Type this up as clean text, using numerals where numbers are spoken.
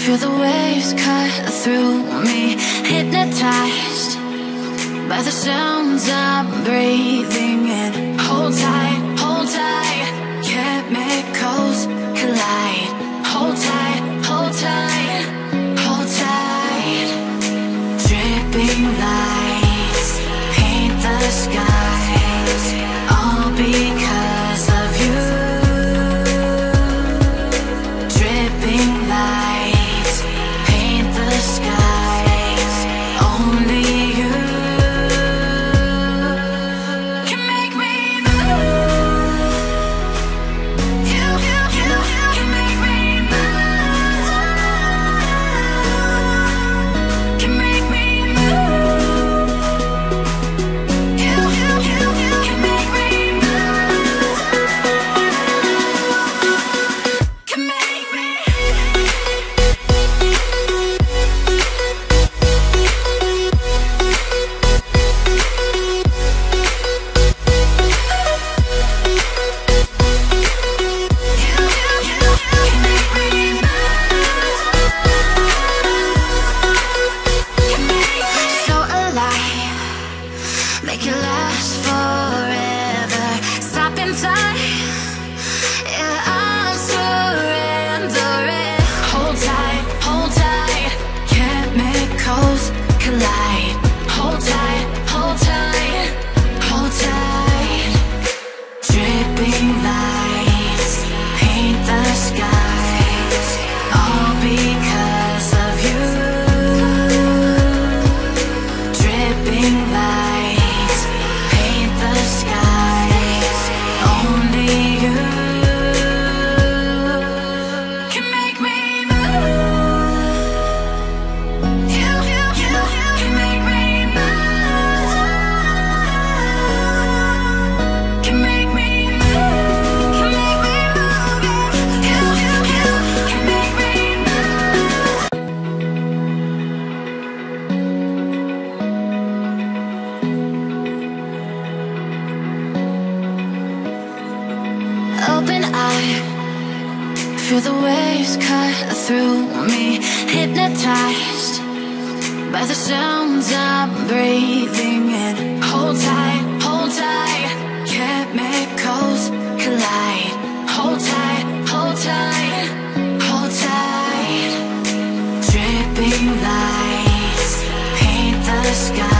Feel the waves cut through me, hypnotized by the sounds I'm breathing in. Hold tight, chemicals collide. Hold tight, hold tight, hold tight. Dripping lights paint the skies, all because of you. Dripping lights paint the skies, only you can make me move. You can make me move. Can make me move. You can make me move. Can make me. So alive, make it last forever. Stop in time, yeah, I'm surrendering. Hold tight, chemicals collide. Hold tight, hold tight, hold tight. Dripping lights paint the skies, all because of you. Dripping lights paint the skies, only you can make me move. You can make me move. Can make me move. Can make me move. You can make me move. Open eye, feel the waves cut through me, hypnotized by the sounds I'm breathing in. Hold tight, chemicals collide. Hold tight, hold tight, hold tight. Dripping lights paint the sky,